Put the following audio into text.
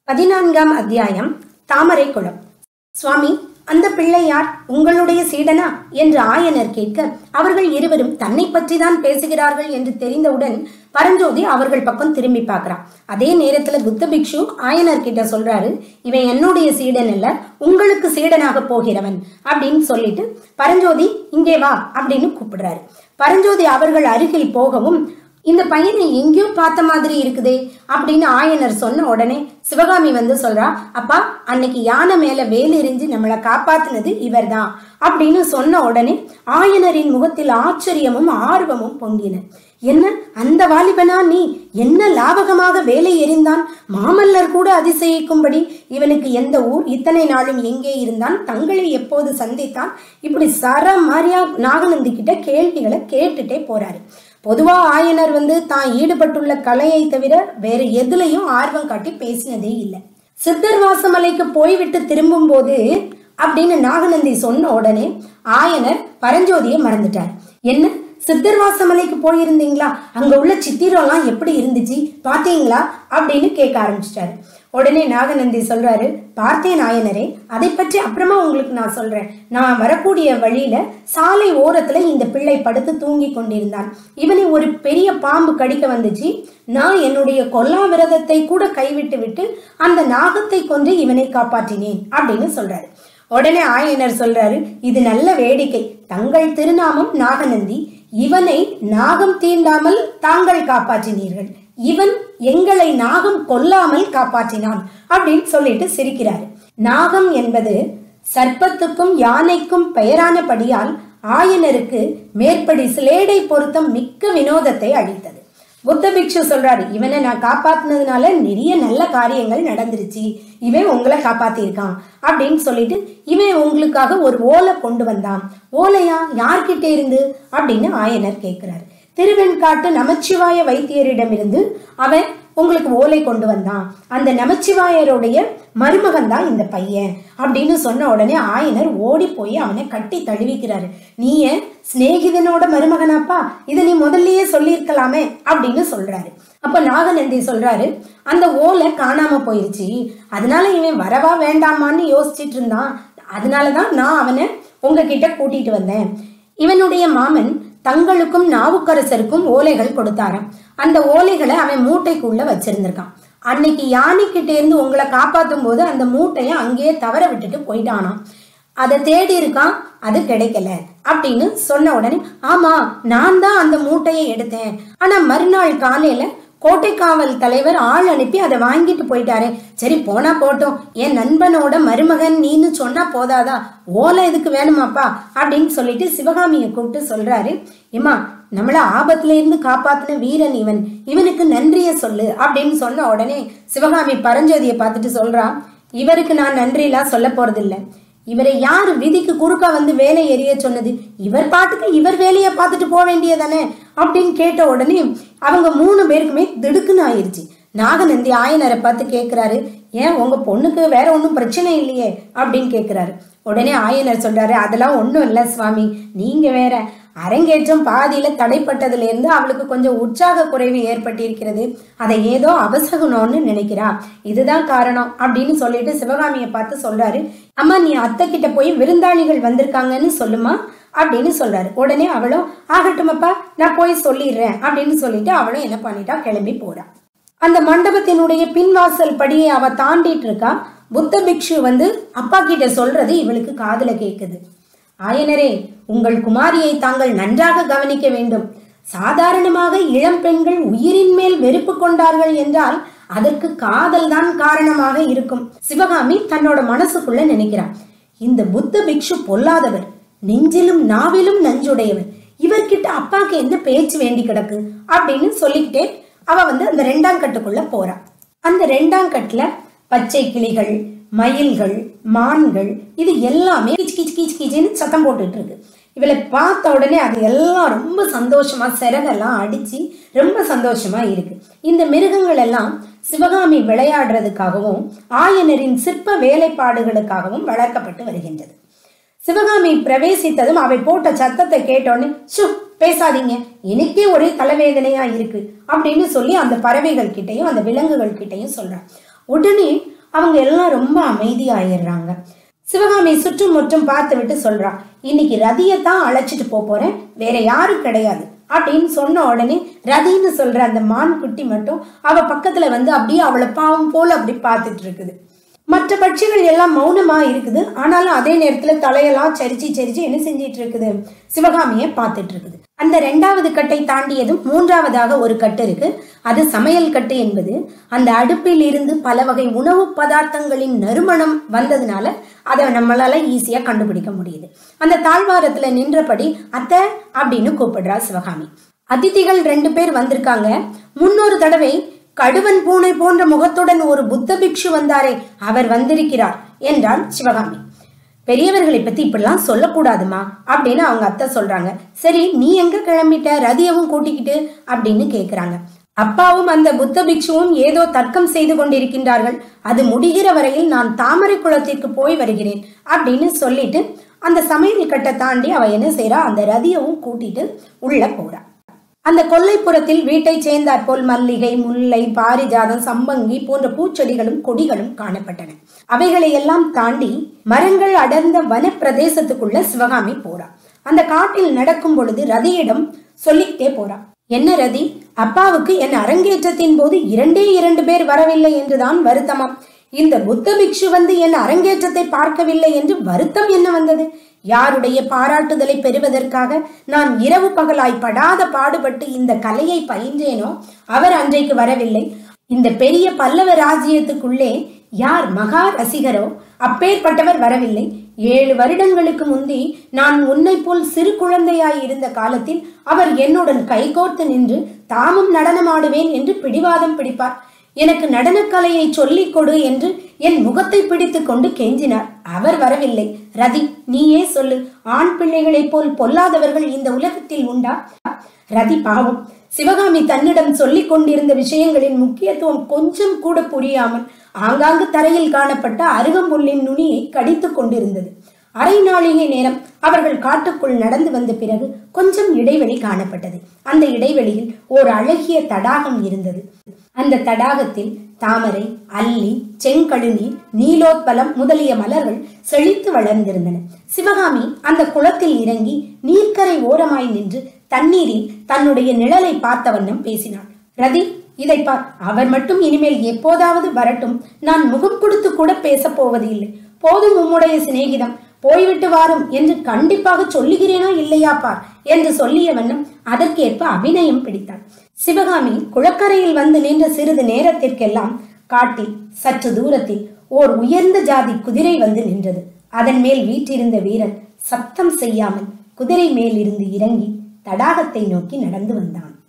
14ஆம் அத்தியாயம். தாமரை குளம். சுவாமி, அந்த பிள்ளை யார்? உங்களுடைய சீடனா என்று ஆயனர் கேட்க, அவர்கள் இருவரும் தன்னை பற்றி தான் பேசுகிறார்கள் என்று தெரிந்தவுடன் பரஞ்சோதி அவர்கள் பக்கம் திரும்பி பார்க்கிறான். அதே நேரத்துல புத்த பிக்ஷு ஆயனர் கிட்ட சொல்றாரு, இவன் என்னுடைய சீடன் அல்ல, உங்களுக்கு சீடனாக போகிறவன் அப்படின்னு சொல்லிட்டு பரஞ்சோதி இங்கே வா அப்படின்னு கூப்பிடுறாரு. பரஞ்சோதி அவர்கள் அருகில் போகவும், இந்த பையனை எங்கேயோ பார்த்த மாதிரி இருக்குதே அப்படின்னு ஆயனர் சொன்ன உடனே சிவகாமி வந்து சொல்றா, அப்பா, அன்னைக்கு யானை மேல வேல் எறிஞ்சு நம்மளை காப்பாத்தினது இவர் தான் அப்படின்னு சொன்ன உடனே ஆயனரின் முகத்தில் ஆச்சரியமும் ஆர்வமும் பொங்கின. என்ன, அந்த வாலிபனா நீ? என்ன லாபகமாக வேலை எறிந்தான்? மாமல்லர் கூட அதிசயிக்கும்படி இவனுக்கு எந்த ஊர், இத்தனை நாளும் எங்கே இருந்தான், தங்களை எப்போது சந்தித்தான், இப்படி சரமாரியா நாகநந்தி கிட்ட கேள்விகளை கேட்டுட்டே போறாரு. பொதுவா ஆயனர் வந்து தான் ஈடுபட்டுள்ள கலையை தவிர வேற எதுலையும் ஆர்வம் காட்டி பேசினதே இல்லை. சித்தர்வாசமலைக்கு போய்விட்டு திரும்பும் போது அப்படின்னு நாகநந்தி சொன்ன உடனே ஆயனர் பரஞ்சோதியை மறந்துட்டார். என்ன, சித்தர்வாசமலைக்கு போயிருந்தீங்களா? அங்க உள்ள சித்திரம்லாம் எப்படி இருந்துச்சு பாத்தீங்களா அப்படின்னு கேட்க ஆரம்பிச்சிட்டாரு. உடனே நாகநந்தி சொல்றாரு, பார்த்தேன் ஆயனரே, அதை பற்றி அப்புறமா உங்களுக்கு நான் சொல்றேன். நான் வரக்கூடிய வழியில சாலை ஓரத்துல இந்த பிள்ளை படுத்து தூங்கி கொண்டிருந்தான். இவனை ஒரு பெரிய பாம்பு கடிக்க வந்துச்சு. நான் என்னுடைய கொல்லா விரதத்தை கூட கைவிட்டு விட்டு அந்த நாகத்தை கொன்று இவனை காப்பாற்றினேன் அப்படின்னு சொல்றாரு. உடனே ஆயனர் சொல்றாரு, இது நல்ல வேடிக்கை. தங்கள் திருநாமம் நாகநந்தி, இவனை நாகம் தீண்டாமல் தாங்கள் காப்பாற்றினீர்கள். இவன் எங்களை நாகம் கொல்லாமல் காப்பாற்றினான் அப்படின்னு சொல்லிட்டு சிரிக்கிறாரு. நாகம் என்பது சர்ப்பத்துக்கும் யானைக்கும் பெயரானபடியால் ஆயனருக்கு மேற்படி சிலேடை பொருத்தம் மிக்க வினோதத்தை அளித்தது. புத்த பிக்ஷு சொல்றாரு, இவனை நான் காப்பாத்தினதுனால நிறைய நல்ல காரியங்கள் நடந்துருச்சு, இவன் உங்களை காப்பாத்திருக்கான் அப்படின்னு சொல்லிட்டு இவன் உங்களுக்காக ஒரு ஓலை கொண்டு வந்தான். ஓலையா? யார்கிட்ட இருந்து அப்படின்னு ஆயனர் கேட்கிறாரு. திருவெண்காட்டு நமச்சிவாய வைத்தியரிடமிருந்து அவன் உங்களுக்கு ஓலை கொண்டு வந்தான். அந்த நமச்சிவாயருடைய மருமகன் தான் இந்த பையன் அப்படின்னு சொன்ன உடனே ஆயனர் ஓடி போய் அவனை கட்டி தழுவிக்கிறாரு. நீ ஏன் சிநேகிதனோட மருமகனாப்பா? இதை நீ முதல்லயே சொல்லியிருக்கலாமே அப்படின்னு சொல்றாரு. அப்ப நாகநந்தி சொல்றாரு, அந்த ஓலை காணாம போயிருச்சு, அதனால இவன் வரவா வேண்டாமான்னு யோசிச்சுட்டு இருந்தான். அதனாலதான் நான் அவனை உங்ககிட்ட கூட்டிட்டு வந்தேன். இவனுடைய மாமன் தங்களுக்கும் நாவுக்கரசருக்கும் ஓலைகள் கொடுத்தாராம். அந்த ஓலைகளை அவன் மூட்டைக்குள்ள வச்சிருந்திருக்கான். அன்னைக்கு யானைக்கிட்ட இருந்து உங்களை காப்பாற்றும் போது அந்த மூட்டையை அங்கேயே தவற விட்டுட்டு போயிட்டானாம். அதை தேடி இருக்கான், அது கிடைக்கல அப்படின்னு சொன்ன உடனே, ஆமா, நான் தான் அந்த மூட்டையை எடுத்தேன். ஆனா மறுநாள் காலையில கோட்டைக்காவல் தலைவர் ஆள் அனுப்பி அதை வாங்கிட்டு போயிட்டாரே. சரி, போனா போட்டோம், என் நண்பனோட மருமகன் நீன்னு சொன்னா போதாதா, ஓலை எதுக்கு வேணுமாப்பா அப்படின்னு சொல்லிட்டு சிவகாமியை கூப்பிட்டு சொல்றாரு, ஏமா, நம்மள ஆபத்துல இருந்து காப்பாத்தின வீரன் இவன், இவனுக்கு நன்றிய சொல்லு அப்படின்னு சொன்ன உடனே சிவகாமி பரஞ்சோதியை பார்த்துட்டு சொல்றா, இவருக்கு நான் நன்றிலாம் சொல்ல போறதில்லை. இவரை யாரு விதிக்கு குறுக்கா வந்து வேலை எறிய சொன்னது? இவர் பாட்டுக்கு இவர் வேலையை பார்த்துட்டு போக வேண்டியதானே அப்படின்னு கேட்ட உடனே அவங்க 3 பேருக்குமே திடுக்குன்னு ஆயிடுச்சு. நாகநந்தி ஆயனரை பார்த்து கேட்கிறாரு, ஏன் உங்க பொண்ணுக்கு வேற ஒன்றும் பிரச்சனை இல்லையே அப்படின்னு கேட்கிறாரு. உடனே ஆயனர் சொல்றாரு, அதெல்லாம் ஒன்றும் இல்லை சுவாமி, நீங்க வேற. அரங்கேற்றம் பாதியில தடைப்பட்டதுல இருந்து அவளுக்கு கொஞ்சம் உற்சாக குறைவு ஏற்பட்டிருக்கிறது, அதை ஏதோ அவசகணும்னு நினைக்கிறா, இதுதான் காரணம் அப்படின்னு சொல்லிட்டு சிவகாமியை பார்த்து சொல்றாரு, அம்மா, நீ அத்தை கிட்ட போய் விருந்தாளிகள் வந்திருக்காங்கன்னு சொல்லுமா அப்படின்னு சொல்றாரு. உடனே அவளும், ஆகட்டுமப்பா, நான் போய் சொல்லிடுறேன் அப்படின்னு சொல்லிட்டு அவளும் என்ன பண்ணிட்டா, கிளம்பி போறா. அந்த மண்டபத்தினுடைய பின்வாசல் படியை அவ தாண்டிட்டு இருக்கா. புத்த பிக்ஷு வந்து அப்பா கிட்ட சொல்றது இவளுக்கு காதுல கேக்குது. ஆயனரே, உங்கள் குமாரியை தாங்கள் நன்றாக கவனிக்க வேண்டும். சாதாரணமாக இளம் பெண்கள் உயிரின் மேல் வெறுப்பு கொண்டார்கள் என்றால் அதற்கு காதல் தான் காரணமாக இருக்கும். சிவகாமி தன்னோட மனசுக்குள்ள நினைக்கிறான், இந்த புத்த பிக்ஷு பொல்லாதவர், நெஞ்சிலும் நாவிலும் நஞ்சுடையவர், இவர்கிட்ட அப்பாக்கு என்ன பேச்சு வேண்டி கிடக்கு அப்படின்னு சொல்லிக்கிட்டே அவ வந்து அந்த 2ஆம் கட்டுக்குள்ள போறா. அந்த 2ஆம் கட்டுல பச்சை கிளிகள், மயில்கள், மான்கள், இது எல்லாமே கிச் கிச் கிச் கிச்சின்னு சத்தம் போட்டுட்டு இருக்கு. இவளை பார்த்த உடனே அது எல்லாம் ரொம்ப சந்தோஷமா சிறகெல்லாம் அடிச்சு ரொம்ப சந்தோஷமா இருக்கு. இந்த மிருகங்கள் எல்லாம் சிவகாமி விளையாடுறதுக்காகவும் ஆயனரின் சிற்ப வேலைப்பாடுகளுக்காகவும் வளர்க்கப்பட்டு வருகின்றது. சிவகாமி பிரவேசித்ததும் அவை போட்ட சத்தத்தை கேட்டோன்னு, சு, பேசாதீங்க, எனக்கே ஒரே தலைவேதனையா இருக்கு அப்படின்னு சொல்லி அந்த பறவைகள் கிட்டையும் அந்த விலங்குகள் கிட்டையும் சொல்றான். உடனே அவங்க எல்லாம் ரொம்ப அமைதியாயிடுறாங்க. சிவகாமி சுற்றும் முற்றும் பார்த்து விட்டு சொல்றா, இன்னைக்கு ரதியத்தான் அழைச்சிட்டு போறேன், வேற யாரும் கிடையாது அப்படின்னு சொன்ன உடனே ரதின்னு சொல்ற அந்த மான் குட்டி மட்டும் அவ பக்கத்துல வந்து அப்படியே அவளை பாவம் போல அப்படி பார்த்துட்டு இருக்குது. மற்ற பட்சிகள் எல்லாம் மௌனமா இருக்குது. ஆனாலும் அதே நேரத்துல தலையெல்லாம் சரிச்சு என்ன செஞ்சிட்டு இருக்குது, சிவகாமியை பார்த்துட்டு இருக்குது. அந்த 2வது கட்டை தாண்டியதும் 3வதாக ஒரு கட்டு இருக்கு. அது சமையல் கட்டு என்பது அந்த அடுப்பில் இருந்து பல வகை உணவு பதார்த்தங்களின் நறுமணம் வந்ததுனால அதை நம்மளால ஈஸியா கண்டுபிடிக்க முடியுது. அந்த தாழ்வாரத்துல நின்றபடி அத்தை அப்படின்னு கூப்பிடுறா சிவகாமி. அதிதிகள் 2 பேர் வந்திருக்காங்க. முன்னொரு தடவை கடுவன் பூனை போன்ற முகத்துடன் ஒரு புத்த பிக்ஷு வந்தாரே, அவர் வந்திருக்கிறார் என்றாள் சிவகாமி. பெரியவர்களை பத்தி இப்படிலாம் சொல்லக்கூடாதுமா அப்படின்னு அவங்க அத்தை சொல்றாங்க. சரி, நீ எங்க கிளம்பிட்ட, ரதியவும் கூட்டிக்கிட்டு அப்படின்னு கேக்குறாங்க. அப்பாவும் அந்த புத்த பிக்ஷுவும் ஏதோ தர்க்கம் செய்து கொண்டிருக்கின்றார்கள், அது முடிகிற வரையில் நான் தாமரை குளத்திற்கு போய் வருகிறேன் அப்படின்னு சொல்லிட்டு அந்த சமையல் கட்டை தாண்டி அவ என்ன செய்யறா, அந்த ரதியவும் கூட்டிட்டு உள்ள போறா. அந்த கொல்லைப்புறத்தில் வீட்டை சேர்ந்தாற்போல் மல்லிகை, முல்லை, பாரிஜாதம், சம்பங்கி போன்ற பூச்செடிகளும் கொடிகளும் காணப்பட்டன. அவைகளை எல்லாம் தாண்டி மரங்கள் அடர்ந்த வன பிரதேசத்துக்குள்ள சிவகாமி போறா. அந்த காட்டில் நடக்கும் பொழுது ரதியிடம் சொல்லிக்கிட்டே போறா. என்ன ரதி, அப்பாவுக்கு என் அரங்கேற்றத்தின் போது 2 பேர் வரவில்லை என்றுதான் வருத்தமாம். இந்த புத்த பிக்ஷு வந்து என் அரங்கேற்றத்தை பார்க்கவில்லை என்று வருத்தம் என்ன வந்தது? யாருடைய பாராட்டுதலை பெறுவதற்காக நான் இரவு பகலாய் படாத பாடுபட்டு இந்த கலையை பயின்றேனோ அவர் அன்றைக்கு வரவில்லை. இந்த பெரிய பல்லவ ராஜ்யத்துக்குள்ளே யார் மகா ரசிகரோ அப்பேற்பட்டவர் வரவில்லை. 7 வருடங்களுக்கு முந்தி நான் உன்னை போல் சிறு குழந்தையாய் இருந்த காலத்தில் அவர் என்னுடன் கைகோர்த்து நின்று தாமும் நடனமாடுவேன் என்று பிடிவாதம் பிடிப்பார். எனக்கு நடனக்கலையை சொல்லிக் கொடு என்று என் முகத்தை பிடித்து கொண்டு கெஞ்சினார். அவர் வரவில்லை. ரதி, நீயே சொல்லு, ஆண் பிள்ளைகளைப் போல் பொல்லாதவர்கள் இந்த உலகத்தில் உண்டா? ரதி பாவம். சிவகாமி தன்னிடம் சொல்லிக் கொண்டிருந்த விஷயங்களின் முக்கியத்துவம் கொஞ்சம் கூட புரியாமல் ஆங்காங்கு தரையில் காணப்பட்ட அருகம்புல்லின் நுனியை கடித்து கொண்டிருந்தது. அரை நாளிகை நேரம் அவர்கள் காட்டுக்குள் நடந்து வந்த பிறகு கொஞ்சம் இடைவெளி காணப்பட்டது. அந்த இடைவெளியில் ஓர் அழகிய தடாகம் இருந்தது. அந்த தடாகத்தில் தாமரை, அல்லி, செங்கழுநீர், நீலோத்பலம் முதலிய மலர்கள் செழித்து வளர்ந்திருந்தன. சிவகாமி அந்த குளத்தில் இறங்கி நீர்க்கரை ஓரமாய் நின்று தண்ணீரில் தன்னுடைய நிழலை பார்த்த வண்ணம் பேசினாள். ரதி, இதை பார், அவர் மட்டும் இனிமேல் எப்போதாவது வரட்டும், நான் முகம் கொடுத்து கூட பேச போவது இல்லை. போதும் உம்முடைய சிநேகிதம், போய்விட்டு வாரும் என்று கண்டிப்பாக சொல்லுகிறேனா இல்லையா பார் என்று சொல்லிய வண்ணம் அதற்கேற்ப அபிநயம் பிடித்தாள். சிவகாமி குளக்கரையில் வந்து நின்ற சிறிது நேரத்திற்கெல்லாம் காட்டில் சற்று தூரத்தில் ஓர் உயர்ந்த ஜாதி குதிரை வந்து நின்றது. அதன் மேல் வீற்றிருந்த வீரன் சத்தம் செய்யாமல் குதிரை மேல் இருந்து இறங்கி தடாகத்தை நோக்கி நடந்து வந்தான்.